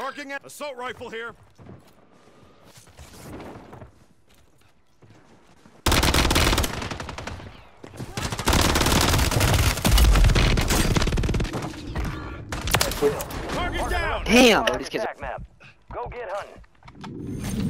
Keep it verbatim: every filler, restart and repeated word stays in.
Marking it. Assault rifle here. Target down. Damn, bro, these kids are... Map. Go get hunting.